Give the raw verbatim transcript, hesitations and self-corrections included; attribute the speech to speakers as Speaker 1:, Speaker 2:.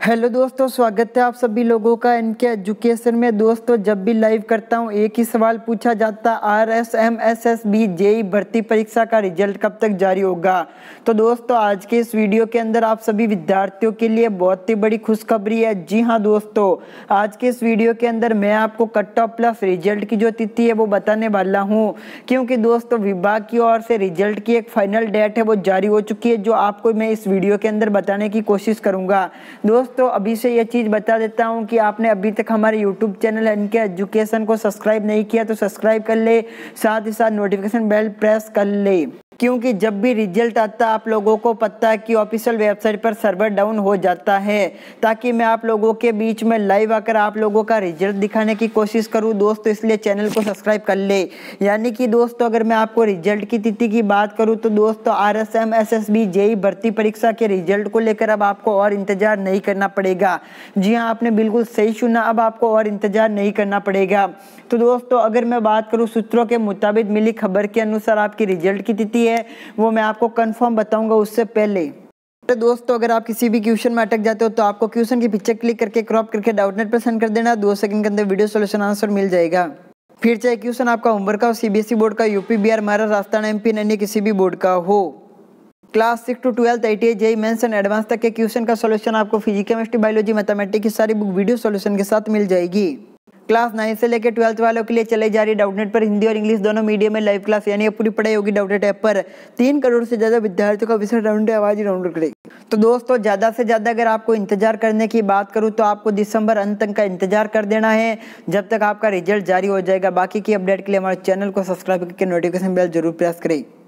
Speaker 1: Hello दोस्तों, स्वागत है आप सभी लोगों का इनके एजुकेशन में। दोस्तों, जब भी लाइव करता हूं एक ही सवाल पूछा जाता, R S M S S B JE भर्ती परीक्षा का रिजल्ट कब तक जारी होगा। तो दोस्तों, आज के इस वीडियो के अंदर आप सभी विद्यार्थियों के लिए बहुत ही बड़ी खुशखबरी है। जी हां दोस्तों, आज के इस वीडियो के अंदर मैं आपको कट ऑफ प्लस रिजल्ट की जो तिथि है वो बताने वाला हूँ, क्योंकि दोस्तों विभाग की ओर से रिजल्ट की एक फाइनल डेट है वो जारी हो चुकी है, जो आपको मैं इस वीडियो के अंदर बताने की कोशिश करूंगा। दोस्तों तो अभी से ये चीज़ बता देता हूँ कि आपने अभी तक हमारे यूट्यूब चैनल इनके एजुकेशन को सब्सक्राइब नहीं किया तो सब्सक्राइब कर ले, साथ ही साथ नोटिफिकेशन बेल प्रेस कर ले, क्योंकि जब भी रिजल्ट आता है आप लोगों को पता है कि ऑफिशियल वेबसाइट पर सर्वर डाउन हो जाता है, ताकि मैं आप लोगों के बीच में लाइव आकर आप लोगों का रिजल्ट दिखाने की कोशिश करूं दोस्तों, इसलिए चैनल को सब्सक्राइब कर ले। यानी कि दोस्तों, अगर मैं आपको रिजल्ट की तिथि की बात करूं तो दोस्तों R S M S S B JE भर्ती परीक्षा के रिजल्ट को लेकर अब आपको और इंतजार नहीं करना पड़ेगा। जी हाँ, आपने बिल्कुल सही सुना, अब आपको और इंतजार नहीं करना पड़ेगा। तो दोस्तों, अगर मैं बात करूं सूत्रों के मुताबिक मिली खबर के अनुसार आपकी रिजल्ट की तिथि है वो मैं आपको कंफर्म बताऊंगा उससे पहले। तो दोस्तों, अगर आप किसी भी क्वेश्चन में अटक जाते हो तो आपको क्वेश्चन की पिक्चर क्लिक करके क्रॉप करके डाउट नेट पर सेंड कर देना, दो सेकंड के अंदर वीडियो सॉल्यूशन आंसर मिल जाएगा। फिर चाहे क्वेश्चन आपका होमवर्क का हो, सीबीएसई बोर्ड का, यूपी बिहार महाराष्ट्र राजस्थान एमपी अन्य किसी भी बोर्ड का हो, class six to twelfth I T I JEE mains and advance तक के क्वेश्चन का सॉल्यूशन आपको फिजिक्स केमिस्ट्री बायोलॉजी मैथमेटिक्स की सारी बुक वीडियो सॉल्यूशन के साथ मिल जाएगी। क्लास नाइन से लेकर ट्वेल्थ वालों के लिए चलाई जा रही डाउटनेट पर हिंदी और इंग्लिश दोनों मीडियम में लाइव क्लास, यानी पूरी पढ़ाई होगी डाउटनेट ऐप पर। तीन करोड़ से ज्यादा विद्यार्थियों का विशेष राउंड आवाज ही राउंड करेगी। तो दोस्तों, ज्यादा से ज्यादा अगर आपको इंतजार करने की बात करूं तो आपको दिसंबर अंत तक का इंतजार कर देना है, जब तक आपका रिजल्ट जारी हो जाएगा। बाकी की अपडेट के लिए हमारे चैनल को सब्सक्राइब करके नोटिफिकेशन बेल जरूर प्रेस करें।